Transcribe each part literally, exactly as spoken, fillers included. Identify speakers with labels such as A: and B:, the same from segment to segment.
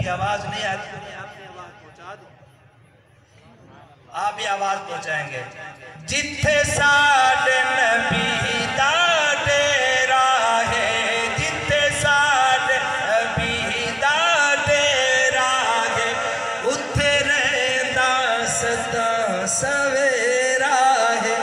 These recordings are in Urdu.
A: کی آواز نہیں آتی، آپ بھی آواز پہنچائیں گے. جتھے ساڈے نبی دا ڈیرا ہے، جتھے ساڈے نبی دا ڈیرا ہے، اتھے رہندا سدا سویرا ہے،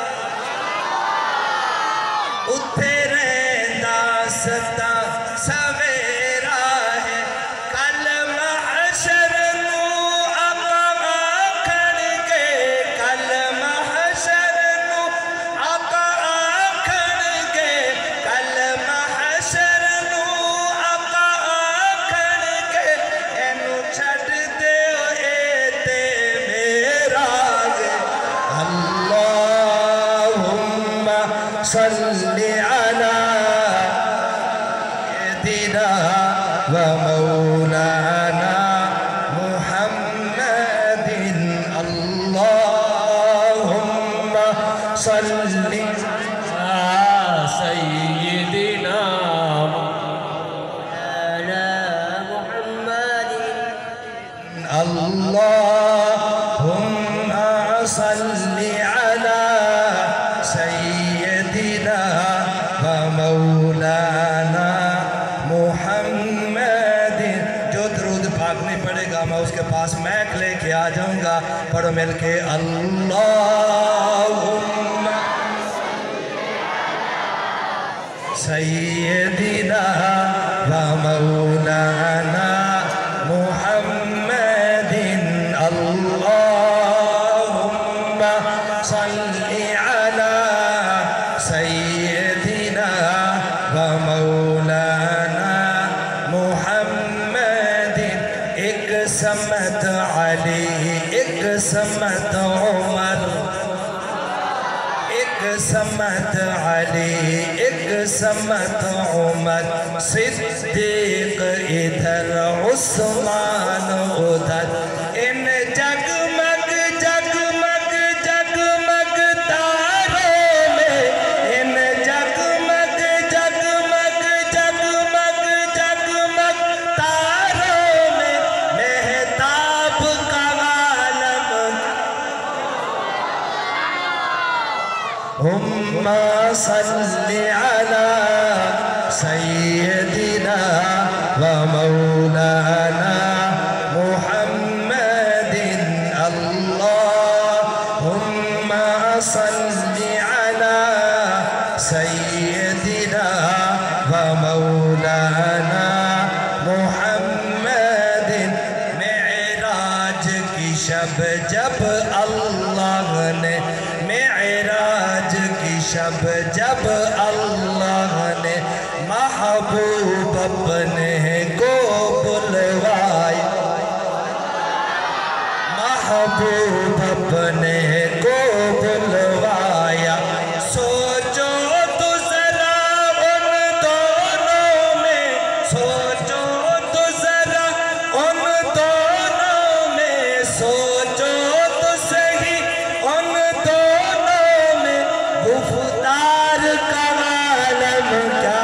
A: اتھے رہندا سدا سویرا ہے. کل محشر نو آقا آکھن گے، کل محشر نو آقا آکھن گے، کل محشر نو آقا آکھن گے، اینو چھڈ دیو اے تے میرا گے. اللہم صلی علی سیدنا و مولانا محمد. اللہم صلی علی سیدنا مولانا محمد. اللہم صلی علی سیدنا و مولانا محمد. جو درود پاک نہیں پڑھے گا میں اس کے پاس میک لے کے آ جاؤں گا. پڑھو مل کے اللہم سیدنا و مولانا محمد. اللہم صلی علی سیدنا و مولانا محمد. ایک سمت علی، ایک سمت عمر، ایک سمت علی، ایک سمت عمر، صدیق ادھر عثمان ادھر. ان جگمگ جگمگ جگمگ تاروں میں، ان جگمگ جگمگ جگمگ جگمگ تاروں میں مہتاب کا عالم. اللہم صلی علی سیدنا و مولانا محمد. اللہم صلی علی سیدنا و مولانا محمد. معراج کی شب جب اللہ نے، معراج کی شب جب اللہ نے محبوب اپنے کو بلوایا، محبوب اپنے کو بلوایا. سوچو تو ذرا ان دونوں میں، سوچو تو ذرا ان دونوں میں، سوچو تو صحیح ان دونوں میں. گفتار کا عالم کیا.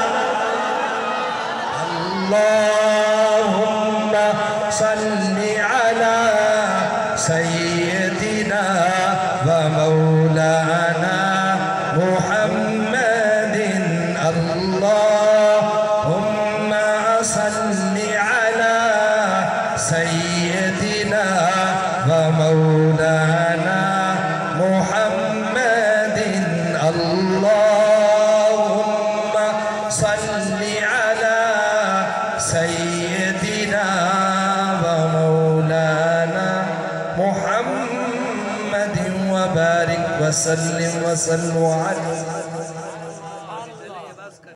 A: اللہم صلی علی سیدنا و مولانا محمد. اللہم صلی علی سیدنا و مولانا محمد. اللہم صلی علی سیدنا و مولانا محمد. وبارک وسلم وسلم علیہ.